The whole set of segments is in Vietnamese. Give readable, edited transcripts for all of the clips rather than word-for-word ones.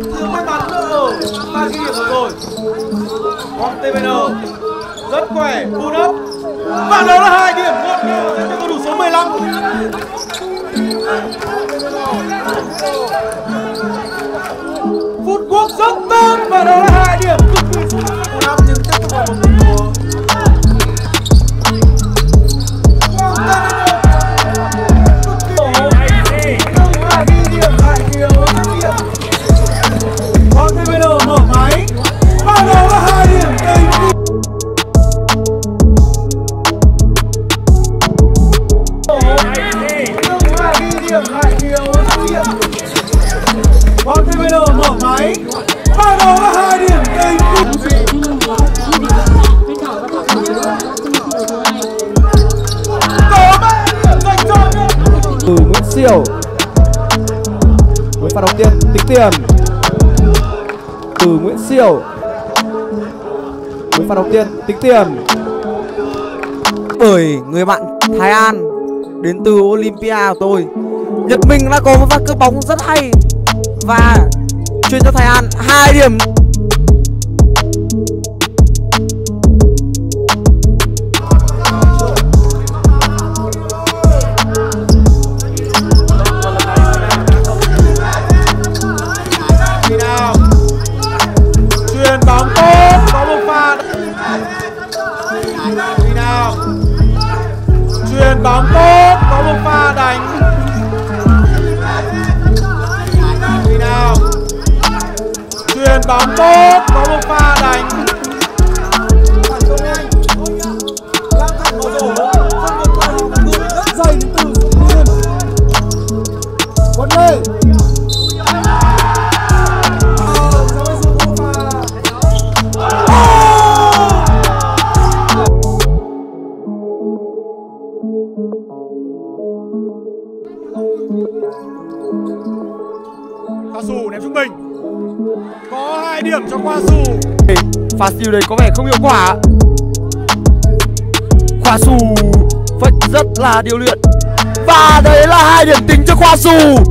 Thiếu may mắn nữa pha ghi điểm rồi. Còn TVN rất khỏe, pull up và đó là 2 điểm ngọt ngào dành cho cầu thủ số 15. Phút quốc rất tốt và đó là 2 điểm cực kỳ xuất sắc của năm, nhưng tiếp tục là một tình huống. Còn TVN mở máy và đó là 2 điểm đầy đủ. Còn TVN mở máy và đó là 2 điểm đầy đủ. Có 3 điểm dành cho từ Nguyễn Siêu với pha đầu tiên tính tiền. Từ Nguyễn Siêu với pha đầu tiên tính tiền. Bởi người bạn Thái An đến từ Olympia của tôi, Nhật Minh đã có một pha cướp bóng rất hay và chuyền cho Thái An 2 điểm. Chuyền bóng tốt, có một pha. Chuyền bóng tốt, có một pha đánh. Chuyền bóng tốt, có một pha đánh. Phản công nhanh, lang thẳng vào rổ, không vượt qua những đường rất dày đến từ Dũng Liên. Quấn lên. Khoa Sù ném trung bình. Có 2 điểm cho Khoa Sù. Pha siêu đấy có vẻ không hiệu quả. Khoa Sù phách rất là điêu luyện. Và đấy là 2 điểm tính cho Khoa Sù.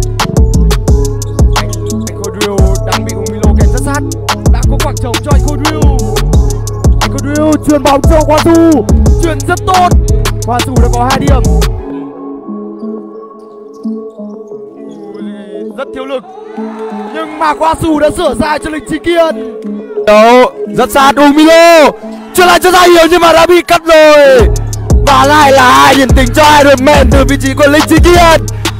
Anh Kodrill đang bị Umilo kèm rất sát. Đã có khoảng trống cho anh Kodrill. Anh Kodrill chuyền bóng cho Khoa Sù. Chuyền rất tốt. Khoa Sù đã có 2 điểm. Rất thiếu lực. Nhưng mà Khoa Sù đã sửa sai cho Lịch Trí Kiên. Đấu rất sát Umilo. Chưa lại cho ra hiệu nhưng mà đã bị cắt rồi. Và lại là 2 điểm tính cho Iron Man từ vị trí của Lịch Trí Kiên.